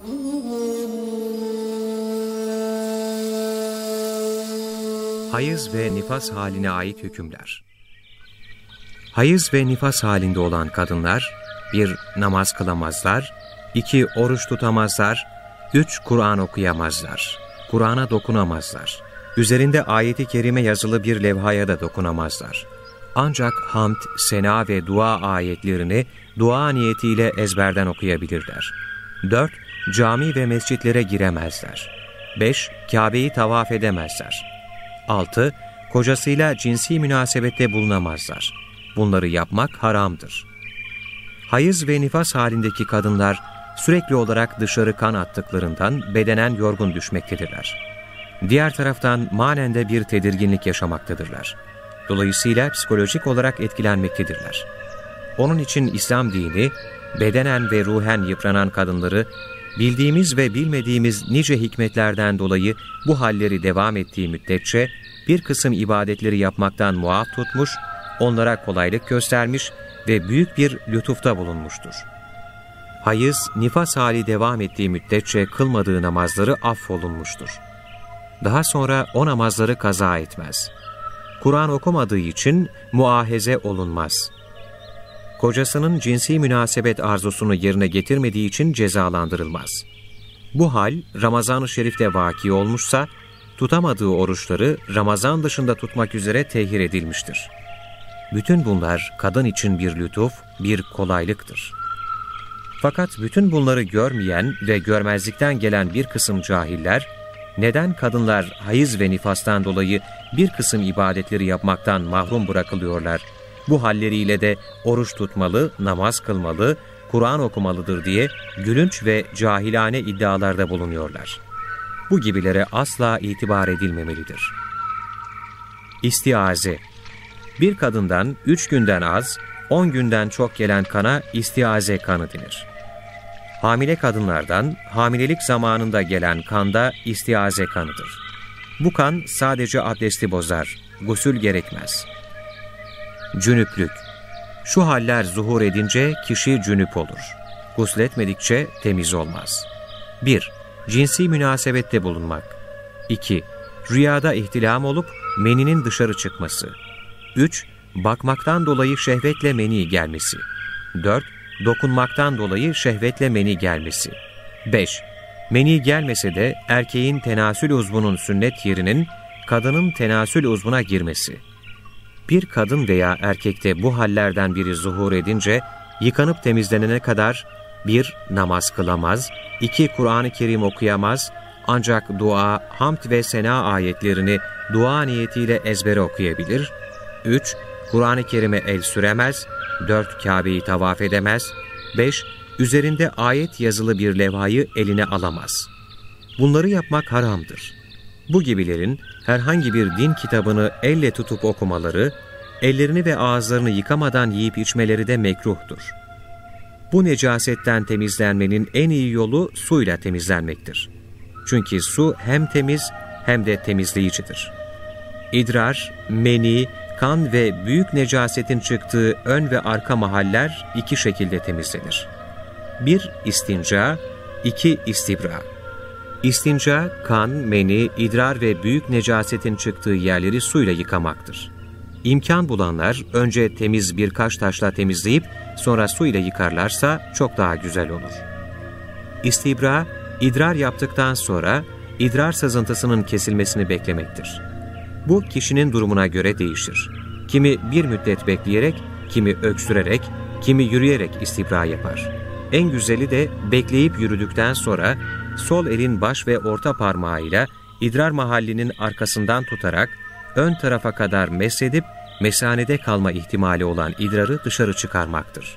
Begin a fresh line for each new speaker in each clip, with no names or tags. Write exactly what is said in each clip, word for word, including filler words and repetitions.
Hayız ve nifas haline ait hükümler. Hayız ve nifas halinde olan kadınlar, bir namaz kılamazlar, iki oruç tutamazlar, üç Kur'an okuyamazlar, Kur'an'a dokunamazlar, üzerinde ayeti kerime yazılı bir levhaya da dokunamazlar. Ancak hamd, sena ve dua ayetlerini dua niyetiyle ezberden okuyabilirler. dört Cami ve mescitlere giremezler. beş Kabe'yi tavaf edemezler. altı Kocasıyla cinsi münasebette bulunamazlar. Bunları yapmak haramdır. Hayız ve nifas halindeki kadınlar sürekli olarak dışarı kan attıklarından bedenen yorgun düşmektedirler. Diğer taraftan manen de bir tedirginlik yaşamaktadırlar. Dolayısıyla psikolojik olarak etkilenmektedirler. Onun için İslam dini, bedenen ve ruhen yıpranan kadınları, bildiğimiz ve bilmediğimiz nice hikmetlerden dolayı bu halleri devam ettiği müddetçe, bir kısım ibadetleri yapmaktan muaf tutmuş, onlara kolaylık göstermiş ve büyük bir lütufta bulunmuştur. Hayız, nifas hali devam ettiği müddetçe kılmadığı namazları affolunmuştur. Daha sonra o namazları kaza etmez. Kur'an okumadığı için muahize olunmaz. Kocasının cinsi münasebet arzusunu yerine getirmediği için cezalandırılmaz. Bu hal Ramazan-ı Şerif'te vaki olmuşsa, tutamadığı oruçları Ramazan dışında tutmak üzere tehir edilmiştir. Bütün bunlar kadın için bir lütuf, bir kolaylıktır. Fakat bütün bunları görmeyen ve görmezlikten gelen bir kısım cahiller, neden kadınlar hayız ve nifastan dolayı bir kısım ibadetleri yapmaktan mahrum bırakılıyorlar, bu halleriyle de oruç tutmalı, namaz kılmalı, Kur'an okumalıdır diye gülünç ve cahilane iddialarda bulunuyorlar. Bu gibilere asla itibar edilmemelidir. İstiaze. Bir kadından üç günden az, on günden çok gelen kana istiaze kanı denir. Hamile kadınlardan hamilelik zamanında gelen kan da istiaze kanıdır. Bu kan sadece abdesti bozar, gusül gerekmez. Cünüplük. Şu haller zuhur edince kişi cünüp olur. Gusletmedikçe temiz olmaz. bir Cinsi münasebette bulunmak. iki Rüyada ihtilam olup meninin dışarı çıkması. üç Bakmaktan dolayı şehvetle meni gelmesi. dört Dokunmaktan dolayı şehvetle meni gelmesi. beş Meni gelmese de erkeğin tenasül uzvunun sünnet yerinin kadının tenasül uzvuna girmesi. Bir kadın veya erkekte bu hallerden biri zuhur edince yıkanıp temizlenene kadar bir Namaz kılamaz, iki Kur'an-ı Kerim okuyamaz, ancak dua, hamd ve sena ayetlerini dua niyetiyle ezbere okuyabilir. üç Kur'an-ı Kerim'e el süremez. dört Kabe'yi tavaf edemez. beş Üzerinde ayet yazılı bir levhayı eline alamaz. Bunları yapmak haramdır. Bu gibilerin herhangi bir din kitabını elle tutup okumaları, ellerini ve ağızlarını yıkamadan yiyip içmeleri de mekruhtur. Bu necasetten temizlenmenin en iyi yolu suyla temizlenmektir. Çünkü su hem temiz hem de temizleyicidir. İdrar, meni, kan ve büyük necasetin çıktığı ön ve arka mahaller iki şekilde temizlenir. bir istinca, iki istibra. İstinca, kan, meni, idrar ve büyük necasetin çıktığı yerleri suyla yıkamaktır. İmkan bulanlar önce temiz birkaç taşla temizleyip sonra suyla yıkarlarsa çok daha güzel olur. İstibra, idrar yaptıktan sonra idrar sızıntısının kesilmesini beklemektir. Bu kişinin durumuna göre değişir. Kimi bir müddet bekleyerek, kimi öksürerek, kimi yürüyerek istibra yapar. En güzeli de bekleyip yürüdükten sonra sol elin baş ve orta parmağıyla idrar mahallinin arkasından tutarak ön tarafa kadar mesedip mesanede kalma ihtimali olan idrarı dışarı çıkarmaktır.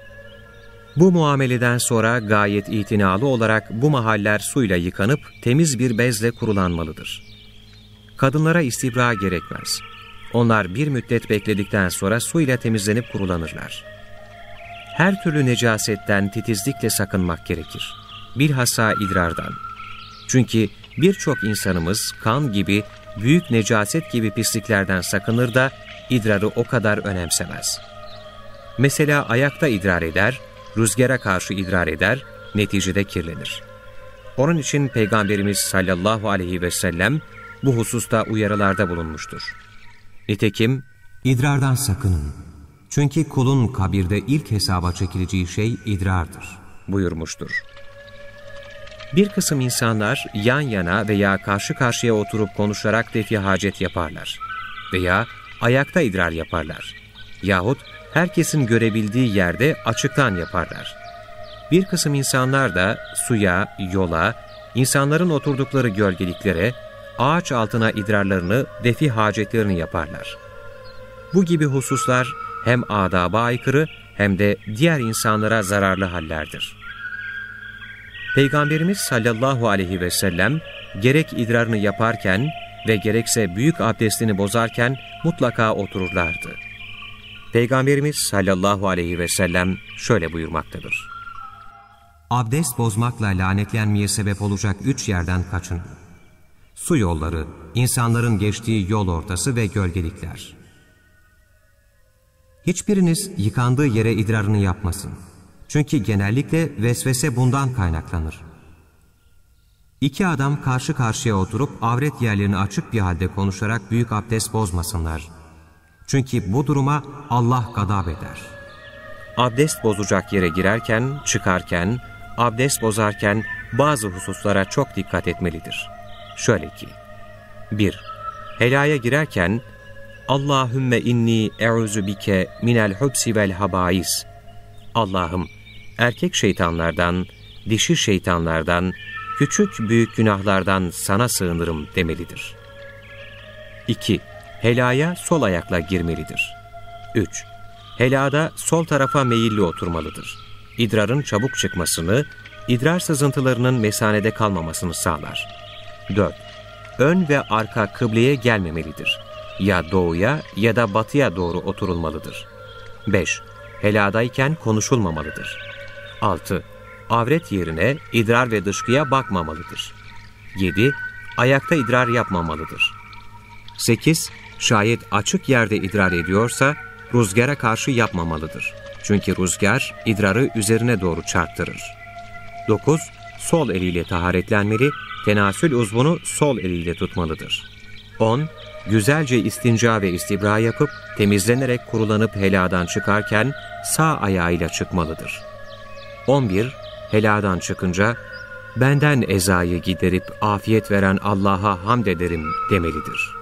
Bu muameleden sonra gayet itinalı olarak bu mahaller suyla yıkanıp temiz bir bezle kurulanmalıdır. Kadınlara istibra gerekmez. Onlar bir müddet bekledikten sonra suyla temizlenip kurulanırlar. Her türlü necasetten titizlikle sakınmak gerekir. Bilhassa idrardan. Çünkü birçok insanımız kan gibi, büyük necaset gibi pisliklerden sakınır da idrarı o kadar önemsemez. Mesela ayakta idrar eder, rüzgara karşı idrar eder, neticede kirlenir. Onun için Peygamberimiz sallallahu aleyhi ve sellem bu hususta uyarılarda bulunmuştur. Nitekim,
İdrardan sakının. Çünkü kulun kabirde ilk hesaba çekileceği şey idrardır
buyurmuştur. Bir kısım insanlar yan yana veya karşı karşıya oturup konuşarak defi hacet yaparlar veya ayakta idrar yaparlar yahut herkesin görebildiği yerde açıktan yaparlar. Bir kısım insanlar da suya, yola, insanların oturdukları gölgeliklere, ağaç altına idrarlarını, defi hacetlerini yaparlar. Bu gibi hususlar hem adaba aykırı hem de diğer insanlara zararlı hallerdir. Peygamberimiz sallallahu aleyhi ve sellem gerek idrarını yaparken ve gerekse büyük abdestini bozarken mutlaka otururlardı. Peygamberimiz sallallahu aleyhi ve sellem şöyle buyurmaktadır:
Abdest bozmakla lanetlenmeye sebep olacak üç yerden kaçının. Su yolları, insanların geçtiği yol ortası ve gölgelikler. Hiçbiriniz yıkandığı yere idrarını yapmasın. Çünkü genellikle vesvese bundan kaynaklanır. İki adam karşı karşıya oturup avret yerlerini açık bir halde konuşarak büyük abdest bozmasınlar. Çünkü bu duruma Allah gadab eder.
Abdest bozacak yere girerken, çıkarken, abdest bozarken bazı hususlara çok dikkat etmelidir. Şöyle ki: bir Helaya girerken Allahümme inni e'uzu bike minel hubsi vel habais. Allah'ım, erkek şeytanlardan, dişi şeytanlardan, küçük büyük günahlardan sana sığınırım demelidir. iki Helaya sol ayakla girmelidir. üç Helada sol tarafa meyilli oturmalıdır. İdrarın çabuk çıkmasını, idrar sızıntılarının mesanede kalmamasını sağlar. dört Ön ve arka kıbleye gelmemelidir. Ya doğuya ya da batıya doğru oturulmalıdır. beş Heladayken konuşulmamalıdır. altı Avret yerine idrar ve dışkıya bakmamalıdır. yedi Ayakta idrar yapmamalıdır. sekiz Şayet açık yerde idrar ediyorsa rüzgara karşı yapmamalıdır. Çünkü rüzgar idrarı üzerine doğru çarptırır. dokuz Sol eliyle taharetlenmeli, tenasül uzvunu sol eliyle tutmalıdır. on Güzelce istinca ve istibra yapıp, temizlenerek kurulanıp heladan çıkarken sağ ayağıyla çıkmalıdır. on bir Heladan çıkınca, benden ezayı giderip afiyet veren Allah'a hamd ederim demelidir.